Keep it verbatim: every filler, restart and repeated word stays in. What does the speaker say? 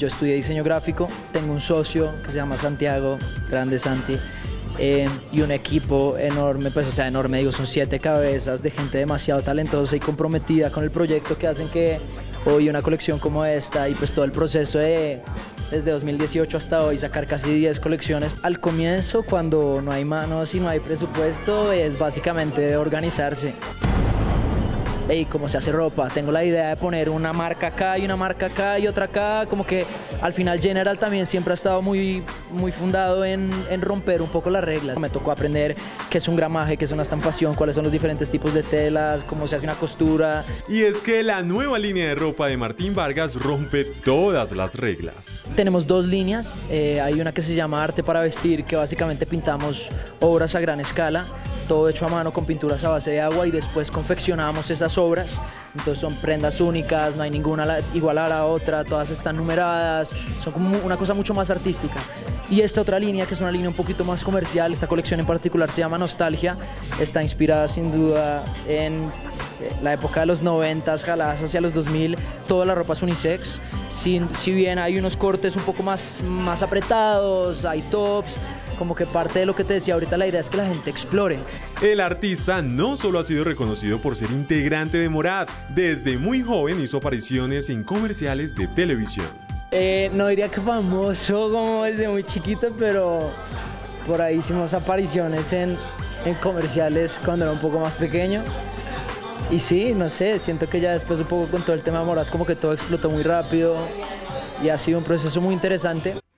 yo estudié diseño gráfico, tengo un socio que se llama Santiago, grande Santi, eh, y un equipo enorme, pues o sea, enorme, digo, son siete cabezas de gente demasiado talentosa y comprometida con el proyecto que hacen que hoy una colección como esta y pues todo el proceso de desde dos mil dieciocho hasta hoy sacar casi diez colecciones. Al comienzo, cuando no hay manos y no hay presupuesto, es básicamente organizarse. Hey, ¿cómo se hace ropa? Tengo la idea de poner una marca acá y una marca acá y otra acá, como que al final General también siempre ha estado muy, muy fundado en, en romper un poco las reglas. Me tocó aprender qué es un gramaje, qué es una estampación, cuáles son los diferentes tipos de telas, cómo se hace una costura. Y es que la nueva línea de ropa de Martín Vargas rompe todas las reglas. Tenemos dos líneas, eh, hay una que se llama Arte para Vestir, que básicamente pintamos obras a gran escala, todo hecho a mano con pinturas a base de agua y después confeccionamos esas obras. Entonces son prendas únicas, no hay ninguna igual a la otra, todas están numeradas, son como una cosa mucho más artística. Y esta otra línea, que es una línea un poquito más comercial, esta colección en particular se llama Nostalgia, está inspirada sin duda en la época de los noventas, jaladas hacia los dos mil, toda la ropa es unisex. Si, si bien hay unos cortes un poco más, más apretados, hay tops, como que parte de lo que te decía ahorita, la idea es que la gente explore. El artista no solo ha sido reconocido por ser integrante de Morat, desde muy joven hizo apariciones en comerciales de televisión. Eh, no diría que famoso como desde muy chiquito, pero por ahí hicimos apariciones en, en comerciales cuando era un poco más pequeño. Y sí, no sé, siento que ya después un poco con todo el tema de Morat como que todo explotó muy rápido y ha sido un proceso muy interesante.